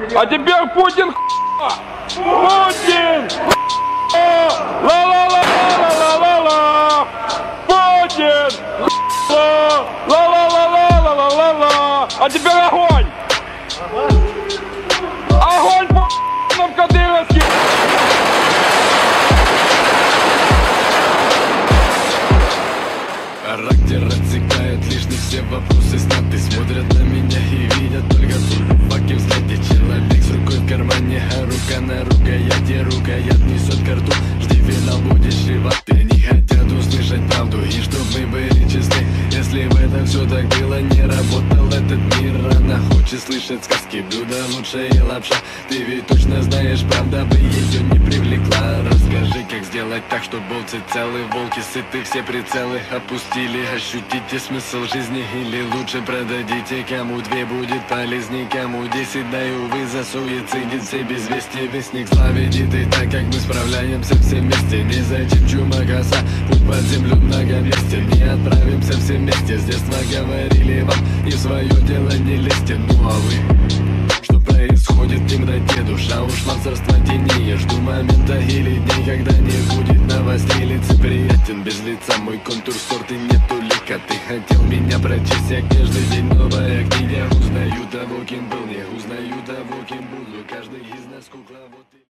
А теперь Путин Путин! Ла-ла-ла-ла-ла-ла-ла-ла! Путин! Ла-ла-ла-ла-ла-ла-ла-ла! А теперь огонь! Огонь по кадыровский! Характер отсекает лишние все вопросы сняты. Смотрят на меня и видят только факи взгляде. Человек с рукой в кармане, а рука на рукояти. Рукоять несет ко рту, жди финал будет чреватый. Они хотят услышать правду и чтоб мы были честны. Если в этом все так было, не работал этот мир. Она хочет слышать сказки, блюда лучше и лапша. Ты ведь точно знаешь, правда бы ее не привлекла. Расскажи, как сделать так, чтобы овцы целые, волки сыты, все прицелы опустили. Ощутите смысл жизни или лучше продадите. Кому 2 будет полезней, кому 10 даю. Вы за суицидит, все без вести. Вестник зла ведит и так, как мы справляемся все вместе. Не зачем чума коса, путь под землю многовестен. Не отправимся все вместе, с детства говорили вам и в свое дело не лезьте. Ну а вы? Что происходит в темноте? Душа ушла в царство тени. Я жду момента или дней, когда не будет новостей. Лицеприятен, без лица мой контур сорт и нету лика. Ты хотел меня прочесть, я каждый день новая книга. Узнаю того, кем был, не узнаю того, кем буду. Каждый из нас кукла.